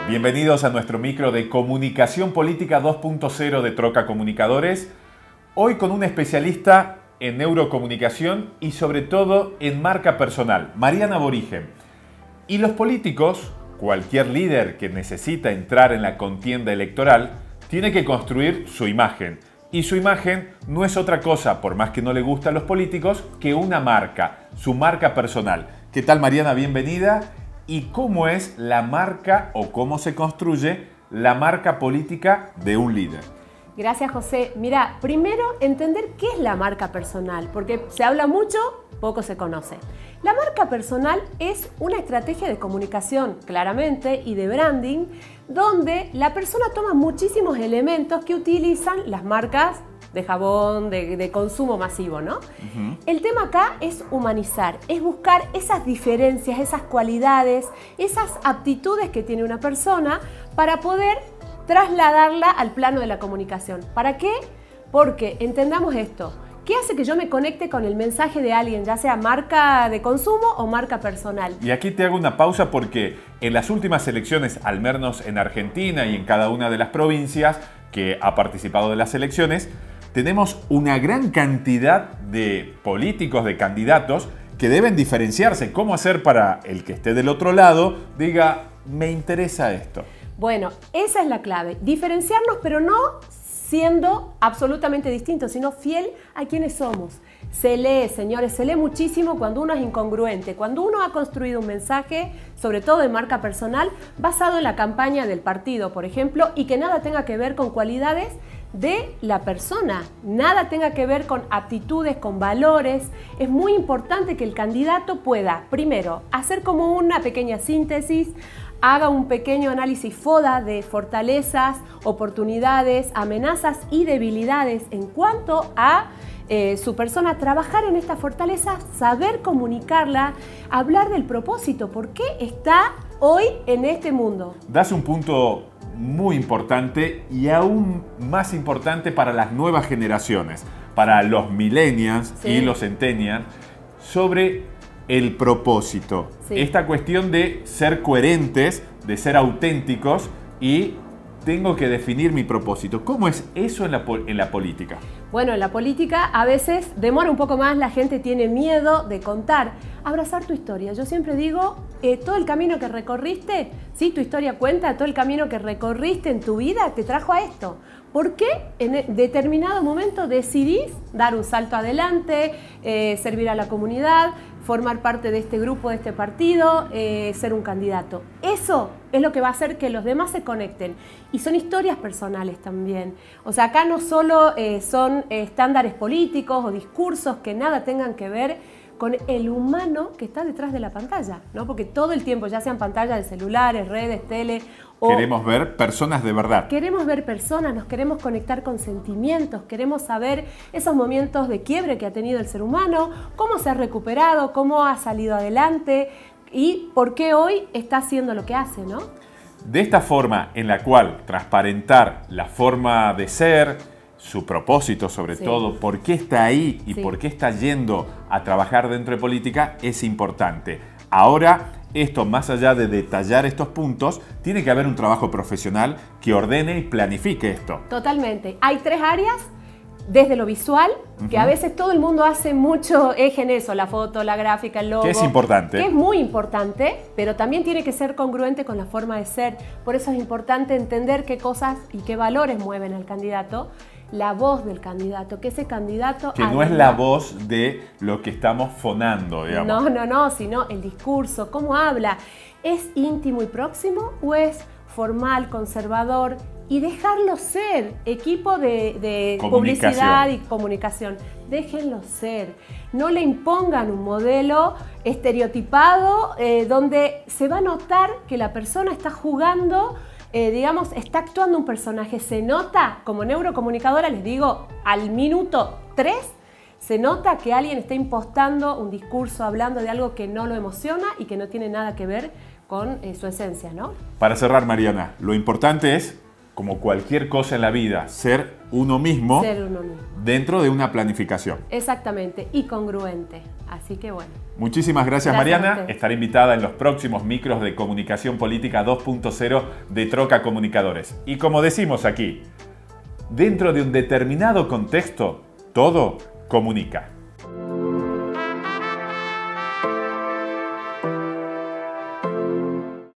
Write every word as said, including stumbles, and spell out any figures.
Bienvenidos a nuestro micro de Comunicación Política dos punto cero de Troca Comunicadores. Hoy con un especialista en neurocomunicación y sobre todo en marca personal, Mariana Borigen. Y los políticos, cualquier líder que necesita entrar en la contienda electoral, tiene que construir su imagen. Y su imagen no es otra cosa, por más que no le guste a los políticos, que una marca, su marca personal. ¿Qué tal, Mariana? Bienvenida. ¿Y cómo es la marca o cómo se construye la marca política de un líder? Gracias, José. Mira, primero entender qué es la marca personal, porque se habla mucho, poco se conoce. La marca personal es una estrategia de comunicación, claramente, y de branding, donde la persona toma muchísimos elementos que utilizan las marcas de jabón, de, de consumo masivo, ¿no? Uh-huh. El tema acá es humanizar, es buscar esas diferencias, esas cualidades, esas aptitudes que tiene una persona para poder trasladarla al plano de la comunicación. ¿Para qué? Porque entendamos esto. ¿Qué hace que yo me conecte con el mensaje de alguien, ya sea marca de consumo o marca personal? Y aquí te hago una pausa porque en las últimas elecciones, al menos en Argentina y en cada una de las provincias que ha participado de las elecciones, tenemos una gran cantidad de políticos, de candidatos que deben diferenciarse. ¿Cómo hacer para el que esté del otro lado diga, me interesa esto? Bueno, esa es la clave. Diferenciarnos, pero no siendo absolutamente distintos, sino fiel a quienes somos. Se lee, señores, se lee muchísimo cuando uno es incongruente, cuando uno ha construido un mensaje, sobre todo de marca personal, basado en la campaña del partido, por ejemplo, y que nada tenga que ver con cualidades de la persona, nada tenga que ver con aptitudes, con valores. Es muy importante que el candidato pueda, primero, hacer como una pequeña síntesis, haga un pequeño análisis FODA de fortalezas, oportunidades, amenazas y debilidades en cuanto a eh, su persona, trabajar en estas fortalezas, saber comunicarla, hablar del propósito, por qué está hoy en este mundo. Das un punto muy importante y aún más importante para las nuevas generaciones, para los millennials sí. y los centennials, sobre el propósito. Sí. Esta cuestión de ser coherentes, de ser auténticos y tengo que definir mi propósito. ¿Cómo es eso en la, en la política? Bueno, en la política a veces demora un poco más, la gente tiene miedo de contar, abrazar tu historia. Yo siempre digo, eh, todo el camino que recorriste, sí, tu historia cuenta, todo el camino que recorriste en tu vida te trajo a esto. ¿Por qué en determinado momento decidís dar un salto adelante, eh, servir a la comunidad, formar parte de este grupo, de este partido, eh, ser un candidato? Eso es lo que va a hacer que los demás se conecten. Y son historias personales también. O sea, acá no solo eh, son eh, estándares políticos o discursos que nada tengan que ver con el humano que está detrás de la pantalla, ¿no? Porque todo el tiempo, ya sean pantallas de celulares, redes, tele... O queremos ver personas de verdad. Queremos ver personas, nos queremos conectar con sentimientos, queremos saber esos momentos de quiebre que ha tenido el ser humano, cómo se ha recuperado, cómo ha salido adelante y por qué hoy está haciendo lo que hace, ¿no? De esta forma en la cual transparentar la forma de ser, su propósito sobre sí. todo, por qué está ahí y sí. por qué está yendo a trabajar dentro de política, es importante. Ahora, esto, más allá de detallar estos puntos, tiene que haber un trabajo profesional que ordene y planifique esto. Totalmente. Hay tres áreas, desde lo visual, uh-huh. que a veces todo el mundo hace mucho eje en eso, la foto, la gráfica, el logo. Que es importante. Que es muy importante, pero también tiene que ser congruente con la forma de ser. Por eso es importante entender qué cosas y qué valores mueven al candidato. La voz del candidato, que ese candidato... Que no es la voz de lo que estamos fonando, digamos. No, no, no, sino el discurso, cómo habla. ¿Es íntimo y próximo o es formal, conservador? Y dejarlo ser, equipo de, de publicidad y comunicación. Déjenlo ser. No le impongan un modelo estereotipado eh, donde se va a notar que la persona está jugando... Eh, digamos, está actuando un personaje, se nota, como neurocomunicadora les digo, al minuto tres, se nota que alguien está impostando un discurso, hablando de algo que no lo emociona y que no tiene nada que ver con eh, su esencia, ¿no? Para cerrar, Mariana, lo importante es como cualquier cosa en la vida, ser uno mismo, Ser uno mismo. dentro de una planificación. Exactamente, y congruente. Así que bueno. Muchísimas gracias, Gracias a Mariana. usted. Estará invitada en los próximos micros de Comunicación Política dos punto cero de Troca Comunicadores. Y como decimos aquí, dentro de un determinado contexto, todo comunica.